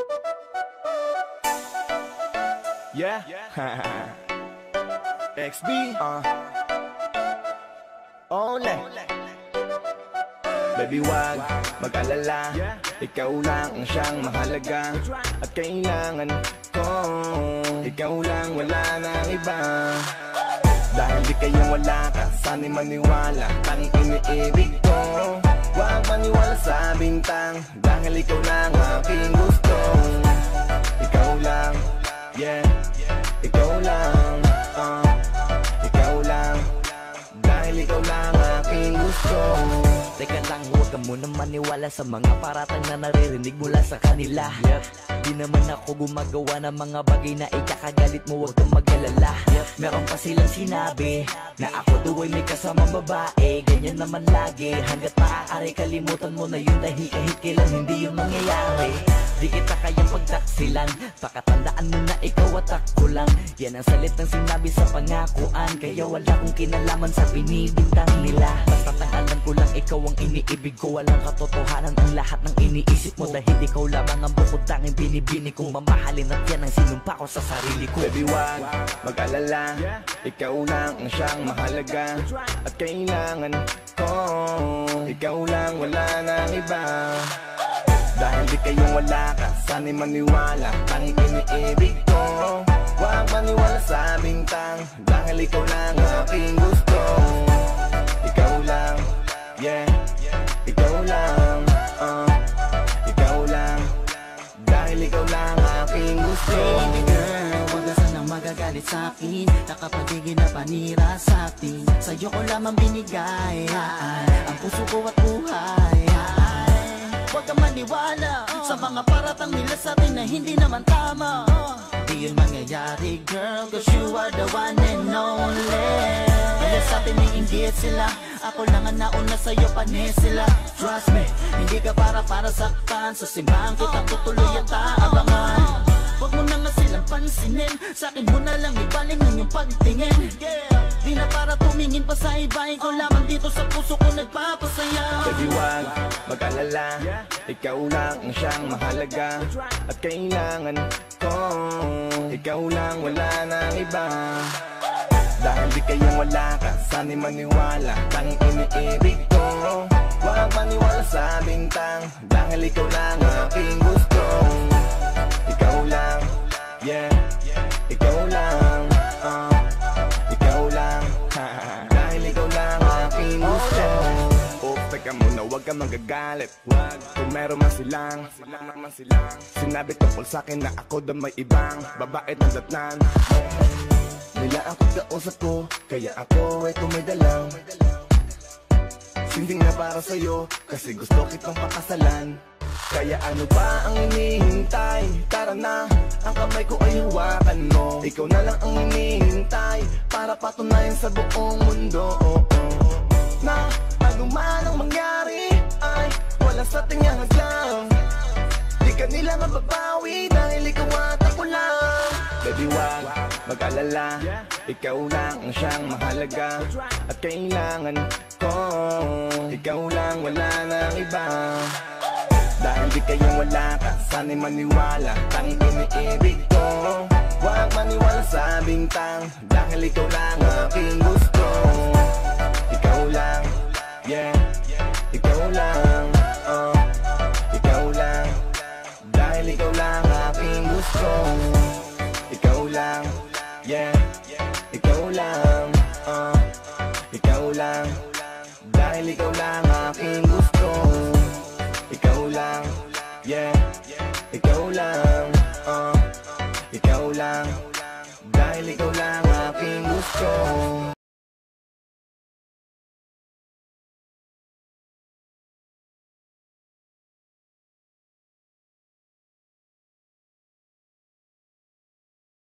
Yeah. XB. Ole. Baby, wag mag-alala, ikaw lang ang siyang mahalaga at kailangan ko. Ikaw lang, wala nang iba. Dahil di kayong wala ka, sana'y maniwala, tanging iniibig ko. Huwag maniwala sa bintang, dahil ikaw lang aking gusto. Ikaw lang, yeah, ikaw lang, ikaw lang, dahil ikaw lang aking gusto. Teka lang, huwag ka muna maniwala sa mga paratang na naririnig mula sa kanila. Di naman ako gumagawa ng mga bagay na ikakagalit mo, huwag kang mag-alala. Meron pa silang sinabi na ako daw ay may kasamang babae. Ganyan naman lagi, hanggat maaari kalimutan mo na yun, dahil kahit kailan hindi yun mangyayari. Di kita kayang pagtaksilan, pakatandaan mo na ikaw at ako lang. Yan ang salitang sinabi sa pangakuan, kaya wala kong kinalaman sa binibintang nila. Basta't ang alam ko lang, ikaw ang iniibig ko. Walang katotohanan ang lahat ng iniisip mo, dahil ikaw lamang ang bukod tanging binibini kong mamahalin, at yan ang sinumpa ko sa sarili ko. Baby, wag mag-alala, ikaw lang ang siyang mahalaga at kailangan ko. Ikaw lang, wala nang iba. Dahil di kayong wala ka, sana'y maniwala, tanging iniibig ko. Huwag maniwala sa bintang, dahil ikaw lang aking gusto. Ikaw lang, yeah, ikaw lang, ikaw lang, dahil ikaw lang aking gusto. Baby girl, huwag ka sanang magagalit sa'kin, nakapagiging na panira sa'tin. Sa'yo ko lamang binigay ang puso ko at buhay. Huwag ka maniwala sa mga paratang nila sa'tin na hindi naman tama. Di yun mangyayari girl, cause you are the one and only. Kaya sa'tin ay inggit sila, ako lang ang nauna sa'yo, panis sila. Trust me, hindi ka para saktan, sa simbahan kita tutuloy at aabangan. Huwag mo na nga silang pansinin, sa'kin mo na lang ibaling ang iyong pagtingin. Di na para tumingin pa sa iba, ikaw lamang dito sa puso ko nagpapasaya. Baby, wag mag-alala, ikaw lang ang siyang mahalaga at kailangan ko. Ikaw lang, wala nang iba. Dahil di kayong wala ka, sana'y maniwala, tanging iniibig ko. Huwag maniwala sa bintang, dahil ikaw lang aking gusto. Ikaw lang, yeah, ikaw lang, ikaw lang, dahil ikaw lang aking gusto. Teka muna, huwag ka magagalit, wag. Kung meron man silang sinabi tungkol sa'kin na ako daw may ibang babae na datnan. Nila ang pagkausap ko, kaya ako ay tumidalang. Sinding na para sa'yo, kasi gusto kitang pakasalan. Kaya ano pa ang inihintay? Tara na, ang kamay ko ay hawakan mo. Ikaw na lang ang inihintay, para patunayan sa buong mundo na ano man ang mangyari ay wala sa ating hadlang. Di ka nila mababawi, dahil ikaw at ako lang. Baby, wag mag-alala, ikaw lang ang siyang mahalaga at kailangan ko. Ikaw lang, wala nang iba. Dahil di kayong wala ka, sana'y maniwala, tanging iniibig ko. Huwag maniwala sa bintang, dahil ikaw lang aking gusto. Ikaw lang, yeah, ikaw lang, ikaw lang, dahil ikaw lang aking gusto. Ikaw lang, yeah, ikaw lang, ikaw lang, dahil ikaw lang aking gusto. Ikaw lang, yeah, ikaw lang, ikaw lang, dahil ikaw lang aking gusto.